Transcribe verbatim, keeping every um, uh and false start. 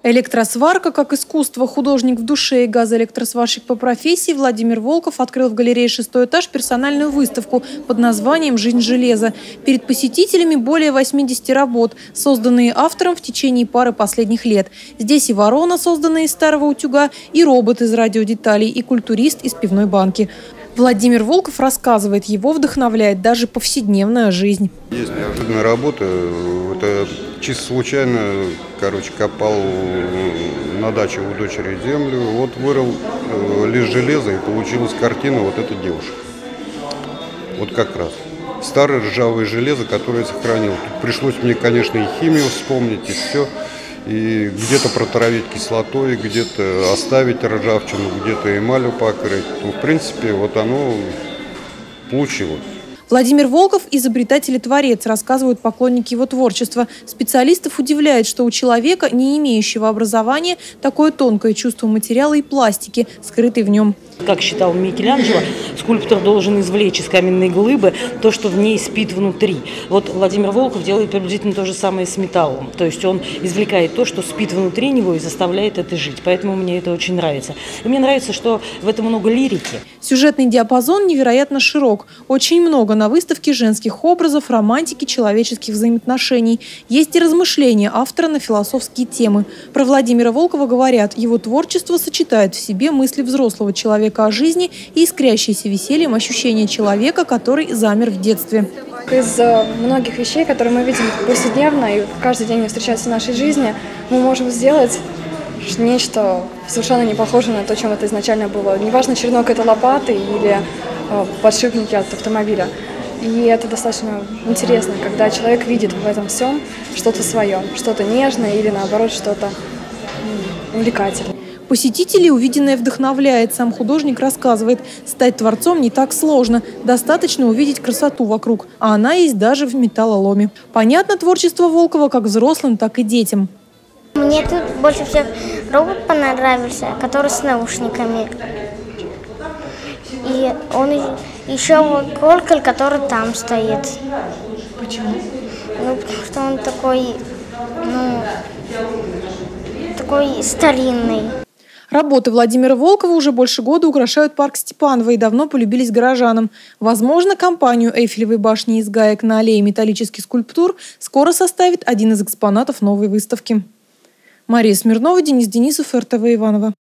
Электросварка как искусство. Художник в душе и газоэлектросварщик по профессии Владимир Волков открыл в галерее «Шестой этаж» персональную выставку под названием «Жизнь железа». Перед посетителями более восьмидесяти работ, созданные автором в течение пары последних лет. Здесь и ворона, созданная из старого утюга, и робот из радиодеталей, и культурист из пивной банки. Владимир Волков рассказывает, его вдохновляет даже повседневная жизнь. Есть неожиданная работа. Это чисто случайно, короче, копал на даче у дочери землю. Вот вырыл лист железа, и получилась картина вот этой девушки. Вот как раз. Старое ржавое железо, которое я сохранил. Тут пришлось мне, конечно, и химию вспомнить, и все. И где-то протравить кислотой, где-то оставить ржавчину, где-то эмалью покрыть. Ну, в принципе, вот оно получилось. Владимир Волков – изобретатель и творец, рассказывают поклонники его творчества. Специалистов удивляет, что у человека, не имеющего образования, такое тонкое чувство материала и пластики, скрытый в нем. Как считал Микеланджело, скульптор должен извлечь из каменной глыбы то, что в ней спит внутри. Вот Владимир Волков делает приблизительно то же самое с металлом. То есть он извлекает то, что спит внутри него, и заставляет это жить. Поэтому мне это очень нравится. И мне нравится, что в этом много лирики. Сюжетный диапазон невероятно широк. Очень много на выставке женских образов, романтики, человеческих взаимоотношений. Есть и размышления автора на философские темы. Про Владимира Волкова говорят, его творчество сочетает в себе мысли взрослого человека о жизни и искрящееся весельем ощущение человека, который замер в детстве. Из многих вещей, которые мы видим повседневно и каждый день встречаются в нашей жизни, мы можем сделать нечто совершенно не похожее на то, чем это изначально было. Неважно, черенок это лопаты или подшипники от автомобиля. И это достаточно интересно, когда человек видит в этом всем что-то свое, что-то нежное или наоборот что-то увлекательное. Посетителей увиденное вдохновляет. Сам художник рассказывает, стать творцом не так сложно. Достаточно увидеть красоту вокруг, а она есть даже в металлоломе. Понятно творчество Волкова как взрослым, так и детям. Мне тут больше всего робот понравился, который с наушниками. И он еще колокол, который там стоит. Почему? Ну, потому что он такой, ну, такой старинный. Работы Владимира Волкова уже больше года украшают парк Степаново и давно полюбились горожанам. Возможно, компанию Эйфелевой башни из гаек на аллее металлических скульптур скоро составит один из экспонатов новой выставки. Мария Смирнова, Денис Денисов, эр тэ вэ Иваново.